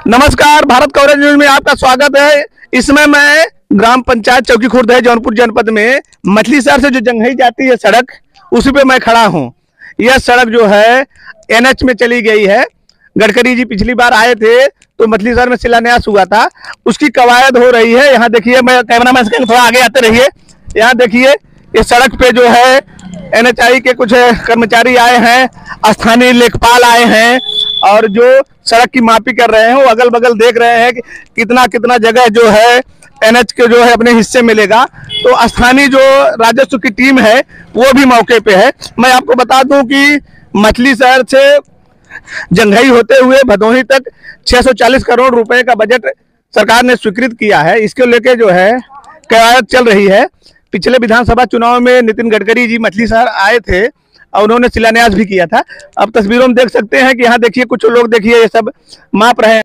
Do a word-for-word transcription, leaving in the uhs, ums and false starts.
नमस्कार, Bharat coverage news में आपका स्वागत है। इसमें मैं ग्राम पंचायत चौकी खुर्द है जौनपुर जनपद में मछली शहर से जो जंघई जाती है सड़क, उसी पे मैं खड़ा हूँ। यह सड़क जो है एनएच में चली गई है। गडकरी जी पिछली बार आए थे तो मछली शहर में शिलान्यास हुआ था, उसकी कवायद हो रही है। यहाँ देखिए, मैं कैमरा मैन से थोड़ा आगे आते रहिए। यहाँ देखिए, इस सड़क पे जो है एनएचआई के कुछ कर्मचारी आए हैं, स्थानीय लेखपाल आए हैं और जो सड़क की मापी कर रहे हैं वो अगल बगल देख रहे हैं कि कितना कितना जगह जो है एनएच के जो है अपने हिस्से मिलेगा। तो स्थानीय जो राजस्व की टीम है वो भी मौके पे है। मैं आपको बता दूं कि मछली शहर से जंघई होते हुए भदोही तक छह सौ चालीस करोड़ रुपए का बजट सरकार ने स्वीकृत किया है। इसको लेके जो है कवायद चल रही है। पिछले विधानसभा चुनाव में नितिन गडकरी जी मछली शहर आए थे और उन्होंने शिलान्यास भी किया था। अब तस्वीरों में देख सकते हैं कि यहाँ देखिए कुछ लोग देखिए ये सब माप रहे हैं।